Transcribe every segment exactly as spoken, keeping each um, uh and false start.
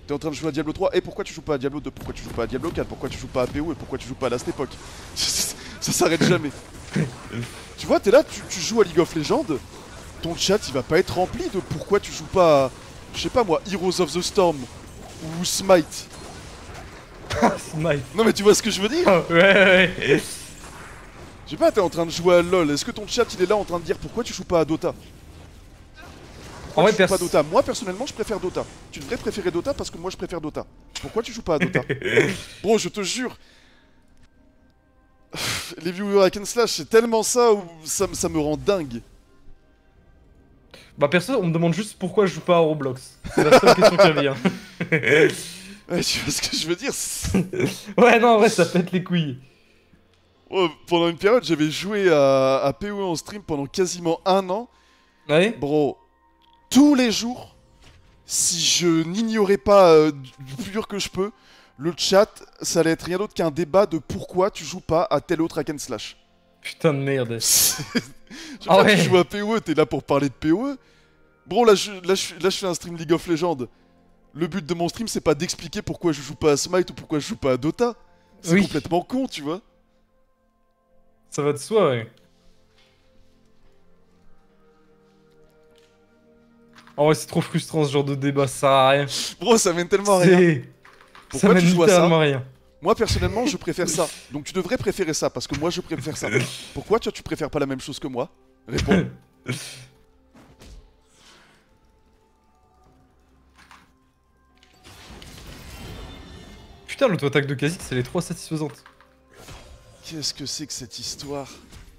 T'es en train de jouer à Diablo trois, et pourquoi tu joues pas à Diablo deux? Pourquoi tu joues pas à Diablo quatre? Pourquoi tu joues pas à P O E? Pourquoi tu joues pas à Last Epoch? Ça s'arrête jamais. Tu vois, t'es là, tu, tu joues à League of Legends, ton chat il va pas être rempli de pourquoi tu joues pas à, je sais pas moi, Heroes of the Storm ou Smite. Smite. Non mais tu vois ce que je veux dire? Oh, ouais, ouais, ouais. Je sais pas, t'es en train de jouer à LoL, est-ce que ton chat il est là en train de dire pourquoi tu joues pas à Dota? Pourquoi En vrai, tu joues pers... pas à Dota? Moi personnellement je préfère Dota. Tu devrais préférer Dota parce que moi je préfère Dota. Pourquoi tu joues pas à Dota? Bro, je te jure. Les viewers hack and slash, c'est tellement ça où ça, ça me rend dingue. Bah perso, on me demande juste pourquoi je joue pas à Roblox. C'est la seule question qui revient. Ouais, tu vois ce que je veux dire? Ouais, non, en vrai, ça pète les couilles. Oh, pendant une période, j'avais joué à, à P O E en stream pendant quasiment un an. Ouais. Bro, tous les jours, si je n'ignorais pas euh, du plus dur que je peux, le chat, ça allait être rien d'autre qu'un débat de pourquoi tu joues pas à tel autre hack and slash. Putain de merde. Je sais Ah pas, ouais. tu joues à P O E, t'es là pour parler de P O E. Bro, là je, là, je, là je fais un stream League of Legends. Le but de mon stream, c'est pas d'expliquer pourquoi je joue pas à Smite ou pourquoi je joue pas à Dota. C'est Oui. complètement con, tu vois. Ça va de soi, ouais. En vrai, c'est trop frustrant ce genre de débat, ça sert à rien. Bro, ça mène tellement à rien. C'est... Ça Pourquoi mène tu joues à ça? littéralement à rien. Moi, personnellement, je préfère ça. Donc tu devrais préférer ça, parce que moi, je préfère ça. Pourquoi toi, tu préfères pas la même chose que moi? Réponds. Putain, l'auto-attaque de Kha'Zix, elle est trop satisfaisante. Qu'est-ce que c'est que cette histoire?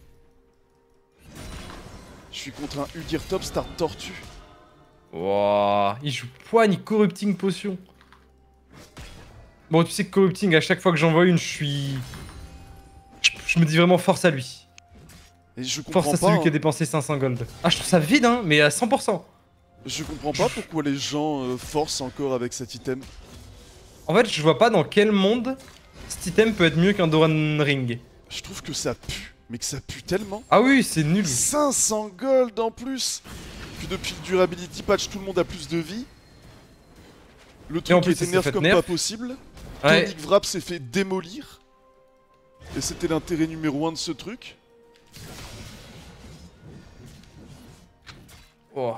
Je suis contre un Udir Top Start Tortue. Wouah, il joue poigne, corrupting potion. Bon, tu sais que corrupting, à chaque fois que j'en vois une, je suis... Je, je me dis vraiment force à lui. Et je comprends Force à pas. celui hein. qui a dépensé cinq cents gold. Ah, je trouve ça vide, hein, mais à cent pour cent. Je comprends pas pourquoi les gens euh, forcent encore avec cet item. En fait, je vois pas dans quel monde cet item peut être mieux qu'un Doran Ring. Je trouve que ça pue, mais que ça pue tellement. Ah oui, c'est nul. cinq cents gold en plus. Puis depuis le durability patch, tout le monde a plus de vie. Le en truc a plus, été ça s'est nerf fait comme nerf. pas possible. Ouais. Tonic Wrap s'est fait démolir. Et c'était l'intérêt numéro un de ce truc. Oh.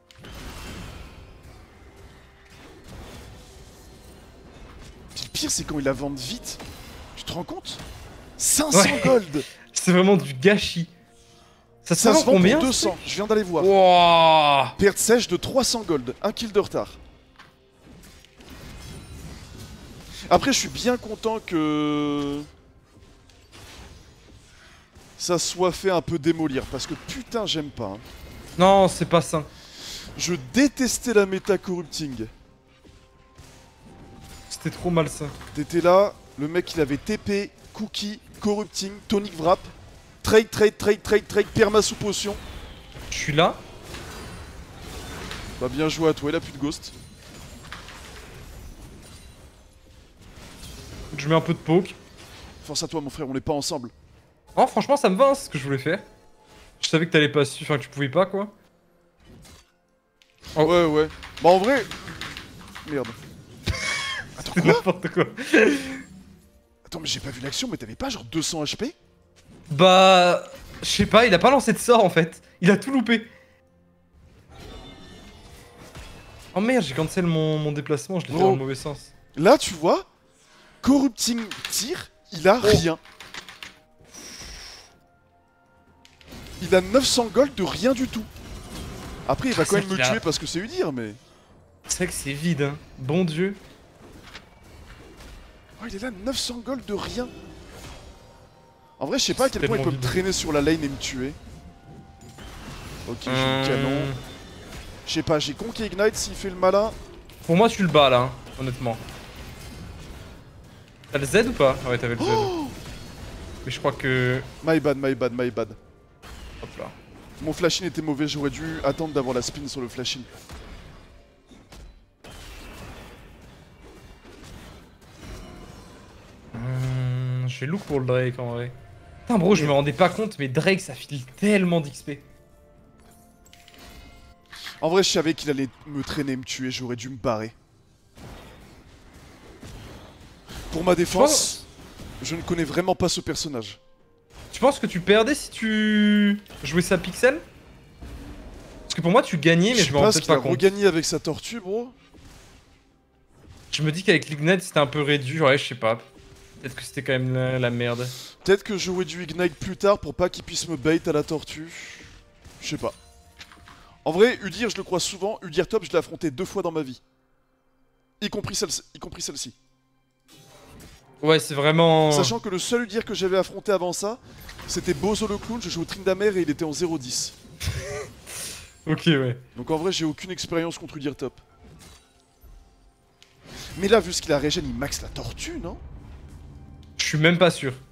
Puis le pire, c'est quand ils la vendent vite. Tu te rends compte? cinq cents Ouais. gold. C'est vraiment du gâchis. Ça se Ça vend se vend combien pour deux cents, je viens d'aller voir. Wouah. Perte sèche de trois cents gold, un kill de retard. Après, je suis bien content que ça soit fait un peu démolir, parce que putain, j'aime pas. hein. Non, c'est pas ça. Je détestais la méta corrupting. C'était trop malsain. T'étais là, le mec il avait T P, cookie, corrupting, tonic wrap, trade, trade, trade, trade, trade, perma sous potion. Je suis là. Bah bien joué à toi, il a plus de ghost. Je mets un peu de poke. Force à toi mon frère, on n'est pas ensemble. Oh, franchement, ça me va, hein, ce que je voulais faire. Je savais que t'allais pas su... Enfin, que tu pouvais pas, quoi. Oh. Ouais ouais. Bah en vrai... Merde. Attends C'est quoi? n'importe quoi. Attends mais j'ai pas vu l'action, mais t'avais pas genre deux cents H P? Bah... Je sais pas, il a pas lancé de sort, en fait. Il a tout loupé. Oh merde, j'ai cancel mon, mon déplacement, je l'ai fait Gros. dans le mauvais sens. Là tu vois, corrupting tir, il a rien. Il a neuf cents gold de rien du tout. Après il va Ah, quand c'est même me qu'il a- tuer parce que c'est Udir mais... C'est vrai que c'est vide, hein. Bon Dieu. Oh il est là, neuf cents gold de rien. En vrai je sais pas à quel C'est point il peut tellement me vide. traîner sur la lane et me tuer. Ok j'ai le canon. Hum, Je sais pas, j'ai Conquer Ignite s'il fait le malin. Pour moi, tu le bats, là, hein, honnêtement. T'as le Z ou pas? Ah ouais, t'avais le Z. Oh Mais je crois que... My bad, my bad, my bad. Hop là. Mon flash-in était mauvais, j'aurais dû attendre d'avoir la spin sur le flash-in. Hum, je vais look pour le Drake, en vrai. Putain, bro, je me rendais pas compte, mais Drake, ça file tellement d'X P. En vrai, je savais qu'il allait me traîner, me tuer, j'aurais dû me barrer. Pour ma Je défense, je ne connais vraiment pas ce personnage. Tu penses que tu perdais si tu jouais ça pixel? Parce que pour moi tu gagnais mais Je je sais me rends pas ce peut-être qu'il a pas compte. regagné avec sa tortue, bro. Je me dis qu'avec l'Ignite c'était un peu réduit, ouais je sais pas. Peut-être que c'était quand même la, la merde. Peut-être que je jouais du Ignite plus tard pour pas qu'il puisse me bait à la tortue. Je sais pas. En vrai, Udyr, je le crois souvent. Udyr top, je l'ai affronté deux fois dans ma vie. Y compris celle-ci. Y compris celle-ci. Ouais c'est vraiment... Sachant que le seul Udyr que j'avais affronté avant ça, c'était Bozo le clown. Je jouais au Tryndamere et il était en zéro dix. Ok ouais. Donc en vrai, j'ai aucune expérience contre Udyr top. Mais là, vu ce qu'il a régène, il max la tortue, non? Je suis même pas sûr.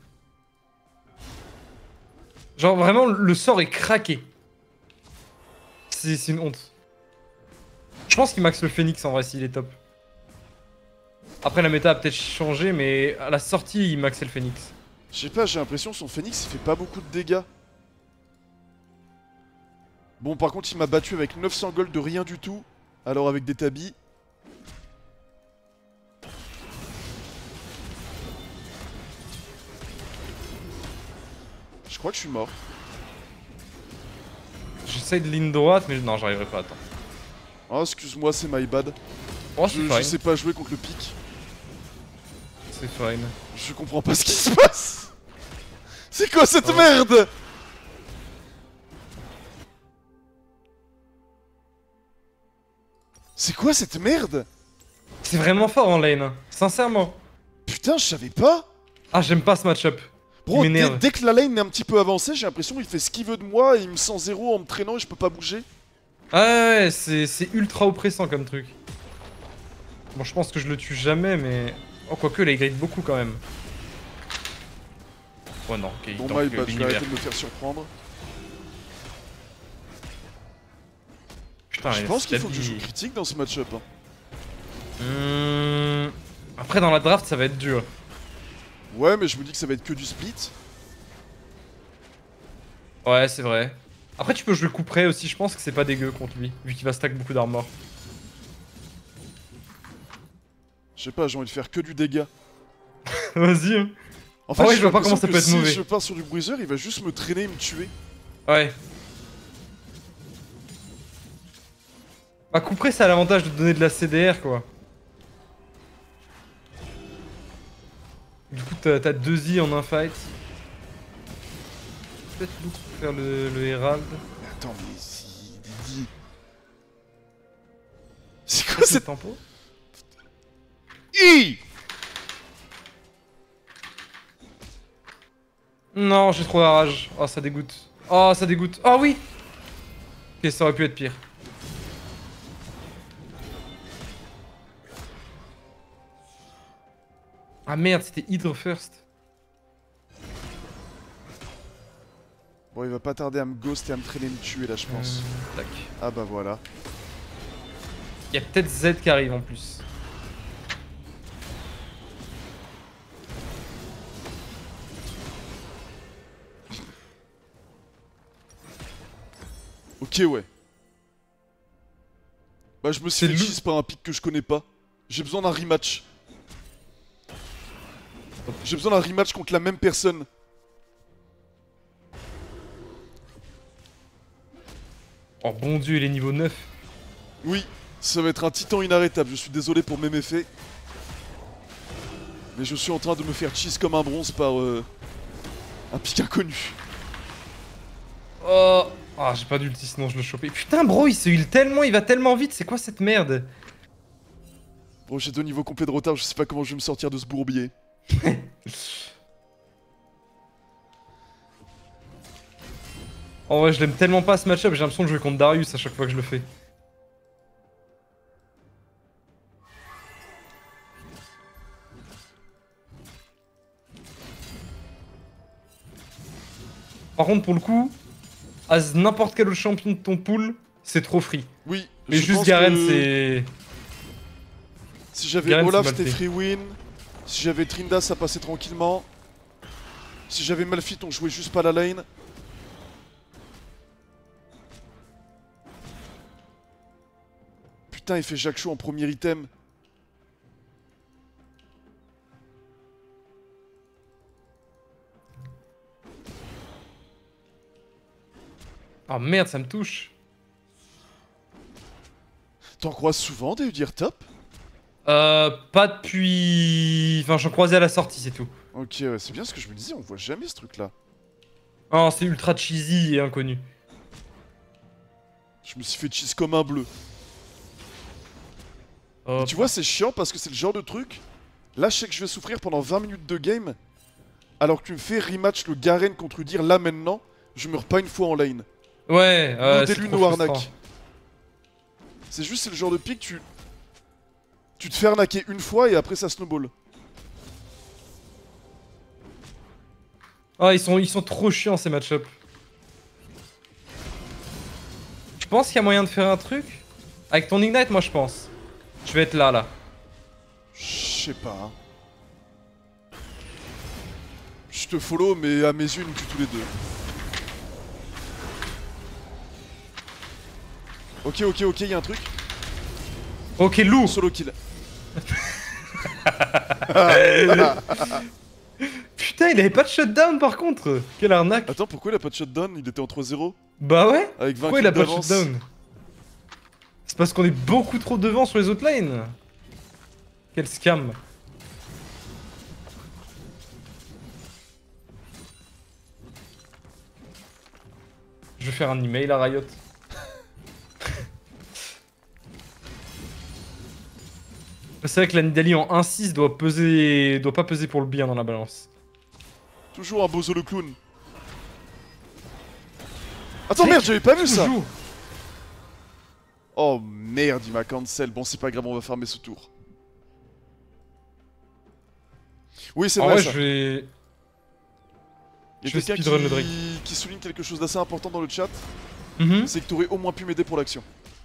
Genre vraiment le sort est craqué. C'est c'est une honte. Je pense qu'il max le phoenix en vrai s'il est top. Après la méta a peut-être changé mais à la sortie il maxait le phoenix. Je sais pas, j'ai l'impression que son phoenix il fait pas beaucoup de dégâts. Bon, par contre, il m'a battu avec neuf cents gold de rien du tout. Alors avec des tabis. Je crois que je suis mort. J'essaye de ligne droite mais non j'arriverai pas, attends. Oh, excuse-moi, c'est my bad. Oh c'est Je, je fine. sais pas jouer contre le pic. C'est fine. Je comprends pas ce qui se passe. C'est quoi cette Oh. merde? C'est quoi cette merde? C'est vraiment fort en lane, hein. Sincèrement. Putain, je savais pas. Ah j'aime pas ce match-up. Bro, Il dès, m'énerve. dès que la lane est un petit peu avancée, j'ai l'impression qu'il fait ce qu'il veut de moi et il me sent zéro en me traînant et je peux pas bouger. Ah ouais, ouais, c'est c'est ultra oppressant comme truc. Bon, je pense que je le tue jamais, mais... Oh, quoique, là, il grade beaucoup quand même. Oh non, ok, il Bon, tank my euh, bad, je vais l'univers. arrêter de me faire surprendre. Putain, Je il pense a qu'il faut que je dit- joue critique dans ce match-up. Hein. Hmm. Après, dans la draft, ça va être dur. Ouais, mais je me dis que ça va être que du split. Ouais, c'est vrai. Après, tu peux jouer coup près aussi, je pense que c'est pas dégueu contre lui, vu qu'il va stack beaucoup d'armor. Je sais pas, j'ai envie de faire que du dégât. Vas-y, hein. En Ah ouais, j'ai je vois pas comment l'impression ça que peut être si mauvais. je pars sur du bruiser, il va juste me traîner et me tuer. Ouais. Bah, coup près, ça a l'avantage de donner de la C D R, quoi. Du coup, t'as t'as deux I en un fight. Peut-être Luke pour faire le, le Herald. Mais attends, mais si... Didi... C'est quoi C'est cette... tempo. I Non, j'ai trop la rage. Oh, ça dégoûte. Oh, ça dégoûte. Oh oui. Ok, ça aurait pu être pire. Ah merde, c'était Hydre first. Bon, il va pas tarder à me ghost et à me traîner et me tuer là, je pense. Euh, tac. Ah bah voilà. Il y a peut-être Z qui arrive en plus. Ok, ouais. Bah, je me suis C'est fait le- cheese par un pic que je connais pas. J'ai besoin d'un rematch. J'ai besoin d'un rematch contre la même personne. Oh bon dieu, il est niveau neuf. Oui, ça va être un titan inarrêtable. Je suis désolé pour mes méfaits. Mais je suis en train de me faire cheese comme un bronze par euh, un pic inconnu. Oh. Ah, j'ai pas d'ulti sinon je le chopais. Putain, bro, il se heal tellement, il va tellement vite. C'est quoi cette merde? Bon, j'ai deux niveaux complets de retard. Je sais pas comment je vais me sortir de ce bourbier. En vrai, je l'aime tellement pas ce match-up, j'ai l'impression de jouer contre Darius à chaque fois que je le fais. Par contre, pour le coup, as n'importe quel autre champion de ton pool, c'est trop free. Oui, Mais je juste pense Garen, que c'est... Si j'avais Garen, Olaf, c'est mal c'était fait. free win. Si j'avais Trinda, ça passait tranquillement. Si j'avais Malphite, on jouait juste pas la lane. Putain, il fait Jacques Chaud en premier item. Oh merde, ça me touche. T'en croises souvent des Udyr top? Euh, pas depuis... Enfin, j'en croisais à la sortie, c'est tout. Ok, ouais, c'est bien ce que je me disais, on voit jamais ce truc-là. Oh, c'est ultra cheesy et inconnu. Je me suis fait cheese comme un bleu. Hop. Et tu vois, c'est chiant parce que c'est le genre de truc. Là, je sais que je vais souffrir pendant vingt minutes de game. Alors que tu me fais rematch le Garen contre Udyr là maintenant, je meurs pas une fois en lane. Ouais, euh, No c'est Délu, trop no arnaque. frustrant. C'est juste, c'est le genre de pick, tu. Tu te fais arnaquer une fois et après ça snowball. Ah, ils sont, ils sont trop chiants ces match-up. Je pense qu'il y a moyen de faire un truc. Avec ton Ignite, moi je pense. Je vais être là, là. Je sais pas. Hein. Je te follow, mais à mes yeux, ils nous tuent tous les deux. Ok, ok, ok, y'a un truc. Ok, loup. Solo kill. Putain, il avait pas de shutdown par contre. Quelle arnaque. Attends, pourquoi il a pas de shutdown? Il était en trois zéro. Bah ouais. Avec vingt Pourquoi il a kills pas de d'avance. shutdown? C'est parce qu'on est beaucoup trop devant sur les autres lanes. Quel scam. Je vais faire un email à Riot. C'est vrai que la Nidalee en un six doit peser, doit pas peser pour le bien dans la balance. Toujours un bozo le clown. Attends, merde, j'avais pas vu ça. Toujours. Oh merde, il m'a cancel. Bon, c'est pas grave, on va farmer ce tour. Oui, c'est En vrai, vrai, ça. je vais. Il y je a vais quelqu'un speedrun le Drake. qui... qui souligne quelque chose d'assez important dans le chat. Mhm. C'est que t'aurais au moins pu m'aider pour l'action.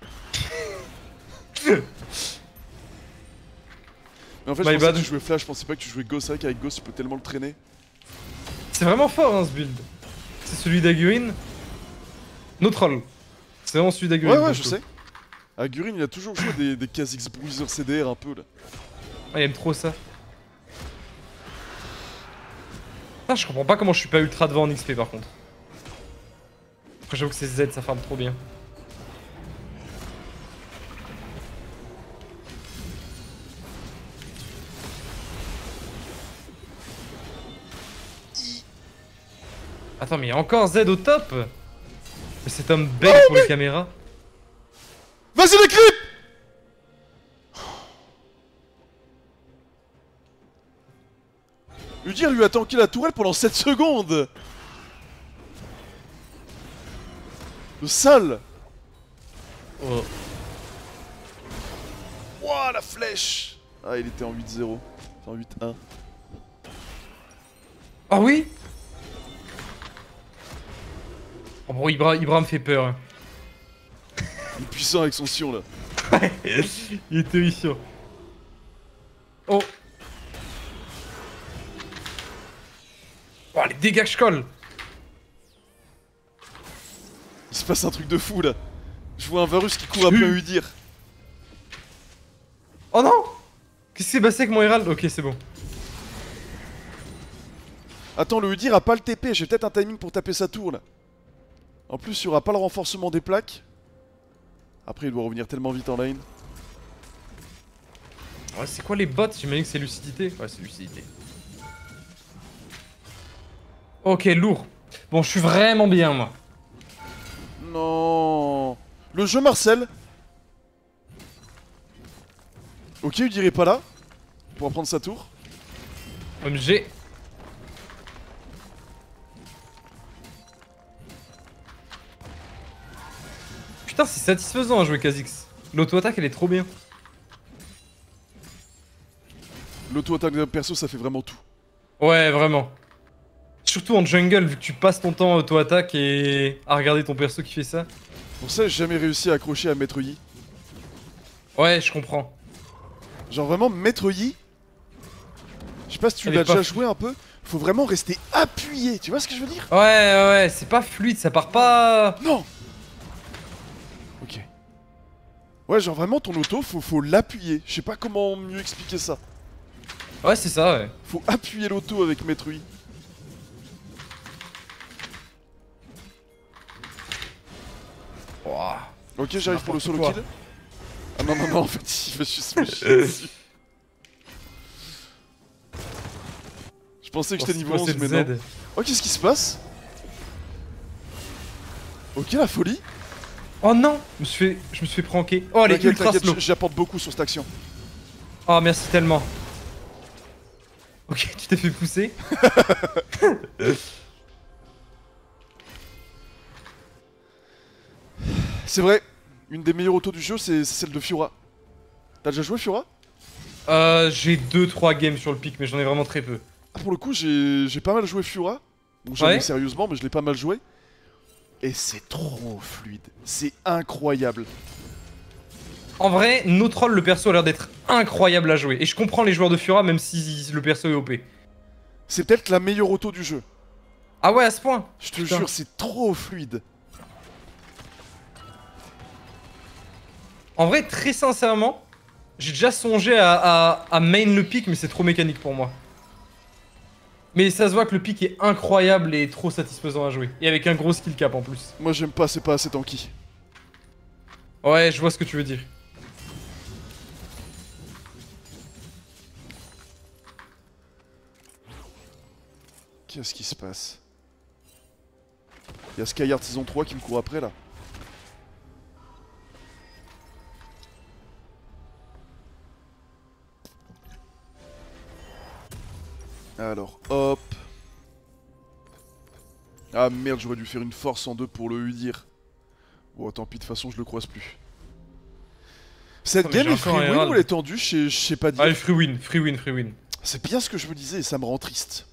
Mais en fait, je My pensais bad. que tu jouais Flash, je pensais pas que tu jouais Ghost. C'est vrai qu'avec Ghost, tu peux tellement le traîner. C'est vraiment fort hein, ce build. C'est celui d'Agurin. No troll. C'est vraiment celui d'Agurin. Ouais, ouais, pour je le coup. sais. Agurin, il a toujours joué des, des Kha'Zix Bruiser C D R un peu là. Ah, il aime trop ça. Ah, je comprends pas comment je suis pas ultra devant en X P par contre. Après, j'avoue que c'est Z, ça farme trop bien. Attends, mais il y a encore Z au top. Mais cet homme bête pour les caméras. Vas-y, les clips! Udyr lui a tanké la tourelle pendant sept secondes. Le sale. Oh. Ouah, la flèche. Ah, il était en huit zéro. Enfin, huit un. Ah oui. Oh bon, Ibra, Ibra me fait peur. hein. Il est puissant avec son sion là. Il était vicieux. Oh. Oh, les dégâts que je colle. Il se passe un truc de fou là. Je vois un Varus qui court après un Udyr. Oh non. Qu'est-ce qui s'est passé avec mon Herald? Ok, c'est bon. Attends, le Udyr a pas le T P. J'ai peut-être un timing pour taper sa tour là. En plus, il y aura pas le renforcement des plaques. Après, il doit revenir tellement vite en lane. Ouais, c'est quoi les bots? J'imagine que c'est lucidité. Ouais, c'est lucidité. Ok, lourd. Bon, je suis vraiment bien, moi. Non. Le jeu Marcel. Ok, Udyr est pas là. Pour prendre sa tour. O M G. Putain, c'est satisfaisant à jouer Kha'Zix. L'auto-attaque, elle est trop bien. L'auto-attaque d'un perso, ça fait vraiment tout. Ouais, vraiment. Surtout en jungle, vu que tu passes ton temps à auto-attaque et à regarder ton perso qui fait ça. Pour ça, j'ai jamais réussi à accrocher à Maître Yi. Ouais, je comprends. Genre vraiment, Maître Yi. Je sais pas si tu Elle l'as est pas déjà fou. joué un peu. Faut vraiment rester appuyé. Tu vois ce que je veux dire? Ouais, ouais, ouais, c'est pas fluide, ça part pas... Non. Ok. Ouais, genre vraiment, ton auto, faut, faut l'appuyer. Je sais pas comment mieux expliquer ça. Ouais, c'est ça, ouais. Faut appuyer l'auto avec Maître Yi. Ouah. Ok, j'arrive pour le solo quoi. kill. Ah non, non, non, en fait, il va juste me chier dessus. Je pensais que j'étais niveau onze, mais non. Oh, qu'est-ce qui se passe? Ok, la folie. Oh non, je me suis fait, je me suis fait pranker. Oh, elle est ultra slow. J'apporte beaucoup sur cette action. Oh, merci tellement. Ok, tu t'es fait pousser. C'est vrai, une des meilleures autos du jeu, c'est celle de Fiora. T'as déjà joué Fiora? Euh, j'ai deux trois games sur le pic, mais j'en ai vraiment très peu. Ah, pour le coup, j'ai pas mal joué Fiora. Bon, jamais Ouais. sérieusement, mais je l'ai pas mal joué. Et c'est trop fluide. C'est incroyable. En vrai, No Troll, le perso a l'air d'être incroyable à jouer. Et je comprends les joueurs de Fiora, même si le perso est O P. C'est peut-être la meilleure auto du jeu. Ah ouais, à ce point? Je te Putain. jure, c'est trop fluide. En vrai, très sincèrement, j'ai déjà songé à, à, à main le pic, mais c'est trop mécanique pour moi. Mais ça se voit que le pic est incroyable et trop satisfaisant à jouer. Et avec un gros skill cap en plus. Moi, j'aime pas, c'est pas assez tanky. Ouais, je vois ce que tu veux dire. Qu'est-ce qui se passe? Y'a Skyheart saison trois qui me court après là. Alors, hop. Ah merde, j'aurais dû faire une force en deux pour le Udyr. Bon, tant pis, de toute façon, je le croise plus. Cette Oh, mais game j'ai est free encore un win Herald. ou elle est tendue? Je sais- je sais pas dire. Allez, free win, free win, free win. C'est bien ce que je me disais et ça me rend triste.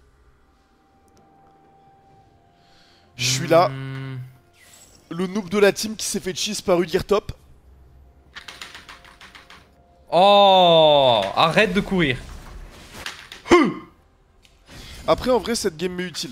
Je suis là, Hmm. le noob de la team qui s'est fait cheese par Udyr top. Oh, arrête de courir. Après, en vrai, cette game m'est utile.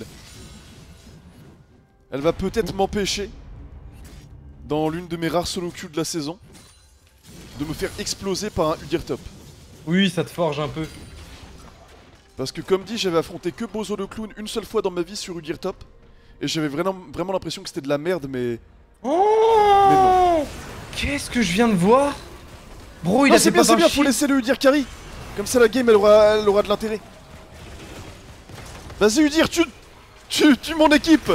Elle va peut-être m'empêcher, dans l'une de mes rares solo queues de la saison, de me faire exploser par un Udyr top. Oui, ça te forge un peu. Parce que comme dit, j'avais affronté que Bozo le clown une seule fois dans ma vie sur Udyr top. Et j'avais vraiment, vraiment l'impression que c'était de la merde, mais... Oh, qu'est-ce que je viens de voir? Bro, il non, a c'est fait bien, pas c'est d'un bien, faut shit. laisser le Udyr carry. Comme ça, la game, elle aura, elle aura de l'intérêt. Vas-y, Udyr, tu... Tu... Tu mon équipe.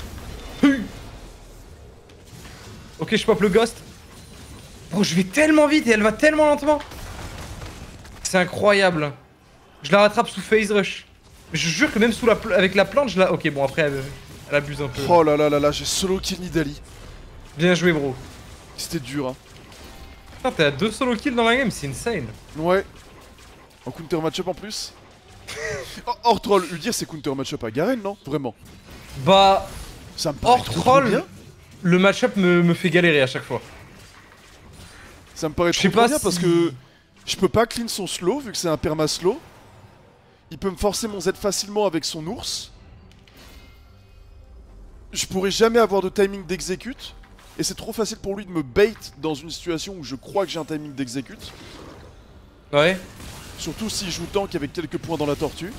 Ok, je pop le ghost. Bro, je vais tellement vite et elle va tellement lentement. C'est incroyable. Je la rattrape sous phase rush. Mais je jure que même sous la pl- avec la plante, je la... Ok, bon, après, elle, elle abuse un peu. Oh là là là là, j'ai solo kill Nidalee. Bien joué, bro. C'était dur, hein. Putain, t'es à deux solo kills dans la game, c'est insane. Ouais. En counter match-up en plus. Oh, hors troll, Udyr c'est counter match-up à Garen, non? Vraiment. Bah, Ça me paraît hors trop, trop troll, bien. le match-up me, me fait galérer à chaque fois. Ça me paraît Je trop, sais trop pas bien si- parce que je peux pas clean son slow vu que c'est un perma slow. Il peut me forcer mon Z facilement avec son ours. Je pourrais jamais avoir de timing d'exécute. Et c'est trop facile pour lui de me bait dans une situation où je crois que j'ai un timing d'exécute. Ouais. Surtout s'il joue tank avec quelques points dans la tortue.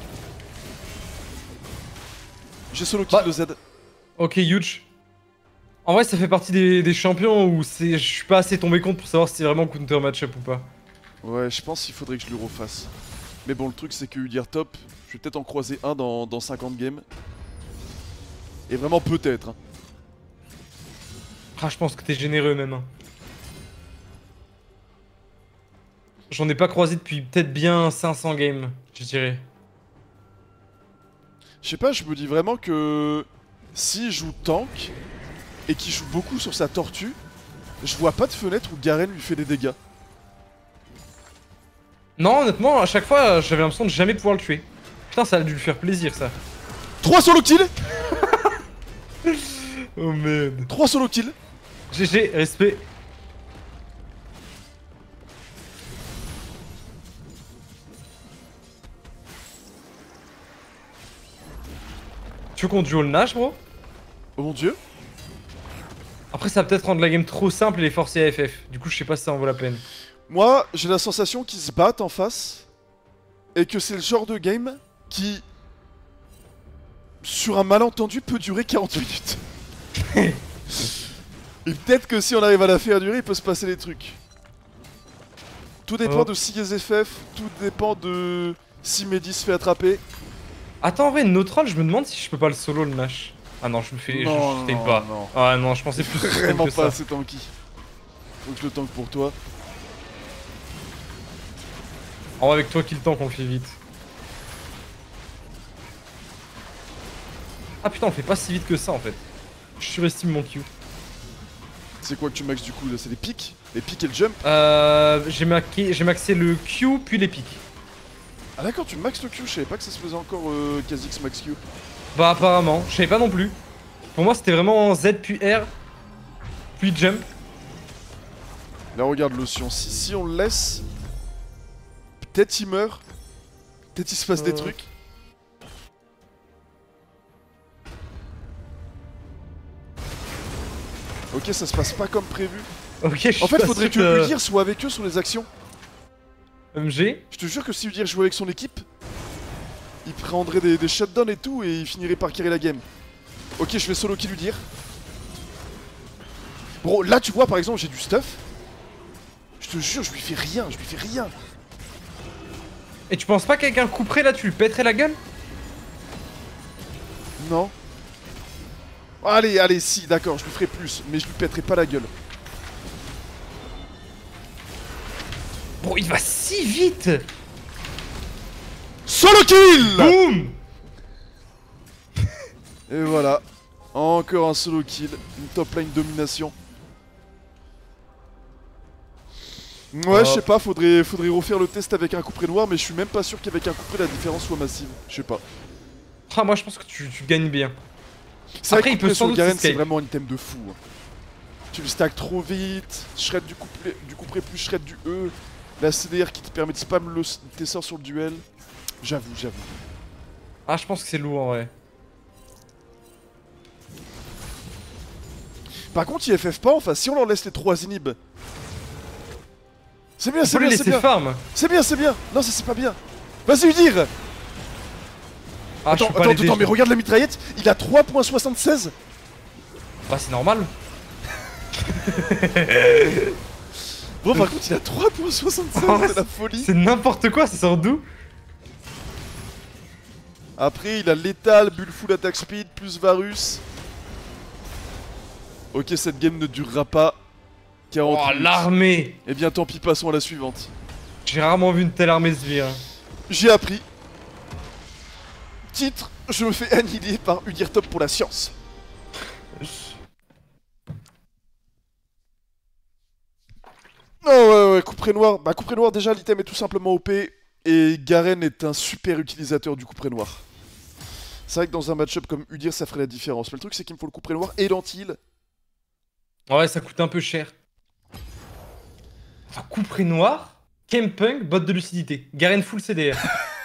J'ai solo kill Bah. de Z. Ok, huge. En vrai, ça fait partie des, des champions où c'est, je suis pas assez tombé compte pour savoir si c'est vraiment counter match-up ou pas. Ouais, je pense qu'il faudrait que je le refasse. Mais bon, le truc c'est que Udyr top, je vais peut-être en croiser un dans, dans cinquante games. Et vraiment peut-être. Hein. Ah, je pense que t'es généreux même. hein. J'en ai pas croisé depuis peut-être bien cinq cents games, je dirais. Je sais pas, je me dis vraiment que s'il joue tank et qu'il joue beaucoup sur sa tortue, je vois pas de fenêtre où Garen lui fait des dégâts. Non, honnêtement, à chaque fois, j'avais l'impression de jamais pouvoir le tuer. Putain, ça a dû lui faire plaisir, ça. trois solo kills Oh merde. trois solo kills. G G, respect. Tu veux qu'on duo le Nash, bro? Oh mon dieu. Après, ça va peut-être rendre la game trop simple et les forcer à F F. Du coup, je sais pas si ça en vaut la peine. Moi, j'ai la sensation qu'ils se battent en face et que c'est le genre de game qui, sur un malentendu, peut durer quarante minutes. Et peut-être que si on arrive à la faire durer, il peut se passer des trucs. Tout dépend Oh. de si les F F, tout dépend de si Mehdi se fait attraper. Attends, en vrai, no troll, je me demande si je peux pas le solo le Nash. Ah non, je me fais. Non, je, je tank non, pas. non. Ah non, je pensais plus que Vraiment que pas ça. assez tanky. Faut que je le tank pour toi. En vrai, avec toi qui le tank, on le fait vite. Ah putain, on le fait pas si vite que ça en fait. Je surestime mon Q. C'est quoi que tu maxes du coup là? C'est les pics? Les pics et le jump? Euh. J'ai maxé, j'ai maxé le Q puis les pics. Ah d'accord, tu maxes le Q, je savais pas que ça se faisait encore euh, Kha'Zix max Q. Bah apparemment, je savais pas non plus. Pour moi c'était vraiment Z puis R, puis jump. Là regarde l'Ocean, si, si on le laisse, peut-être il meurt, peut-être il se passe des Euh. trucs. Ok, ça se passe pas comme prévu. Ok, je suis En fait, pas faudrait sûr que Udyr soit avec eux sur les actions. M G. Je te jure que si Udyr jouait avec son équipe, il prendrait des, des shutdowns et tout et il finirait par carrer la game. Ok, je vais solo kill Udyr. Bro, là tu vois par exemple, j'ai du stuff. Je te jure, je lui fais rien, je lui fais rien. Et tu penses pas qu'avec un coup près là tu lui pèterais la gueule? Non. Allez, allez, si, d'accord, je lui ferai plus, mais je lui pèterai pas la gueule. Bon, il va si vite. Solo kill! Boum. Et voilà. Encore un solo kill, une top lane domination. Ouais, je sais pas, faudrait, faudrait refaire le test avec un couperet noir, mais je suis même pas sûr qu'avec un couperet la différence soit massive. Je sais pas. Ah, moi je pense que tu, tu gagnes bien. C'est vrai Après, que il peut sans sur doute Garen, s'escape. c'est vraiment un item de fou. hein. Tu le stack trop vite, shred du couplet, du couperet plus shred du E, la C D R qui te permet de spam le, tes sorts sur le duel. J'avoue, j'avoue. Ah, je pense que c'est lourd en vrai. Par contre, ils F F pas, enfin, si on leur laisse les trois inhibs. C'est bien, On c'est peut les bien, c'est laisser bien. farm. C'est bien, c'est bien. Non, ça c'est pas bien. Vas-y, Udyr. Ah, Attends, je peux pas attends, l'aider, attends, je- mais regarde la mitraillette, il a trois virgule soixante-seize. Bah, c'est normal. Bon, par contre, il a trois virgule soixante-seize, Oh, c'est la folie. C'est n'importe quoi, ça sort d'où? Après, il a létal, bulle full attack speed, plus Varus. Ok, cette game ne durera pas quarante Oh, minutes. l'armée. Eh bien, tant pis, passons à la suivante. J'ai rarement vu une telle armée se virer. J'ai appris. Titre, je me fais annihiler par Udyr Top pour la science. Oh ouais ouais, couperet noir. Bah couperet noir déjà l'item est tout simplement O P et Garen est un super utilisateur du couperet noir. C'est vrai que dans un match-up comme Udyr ça ferait la différence. Mais le truc c'est qu'il me faut le couperet noir et l'anti-heal. Ouais, ça coûte un peu cher. Enfin, couperet noir, Kempunk, bot de lucidité. Garen full C D R.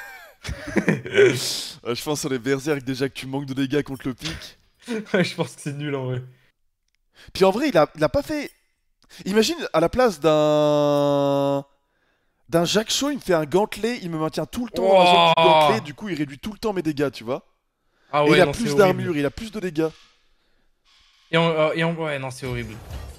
Ouais, je pense sur les berserk déjà que tu manques de dégâts contre le pic. Ouais, je pense que c'est nul en vrai. Puis en vrai il a, il a pas fait... Imagine à la place d'un... D'un Jacques Shaw, il me fait un gantelet, il me maintient tout le temps dans la zone du Wow. gantelet, du coup il réduit tout le temps mes dégâts, tu vois. Ah et ouais, il a non, c'est plus horrible. d'armure, il a plus de dégâts. Et en, euh, et en- ouais, non, c'est horrible.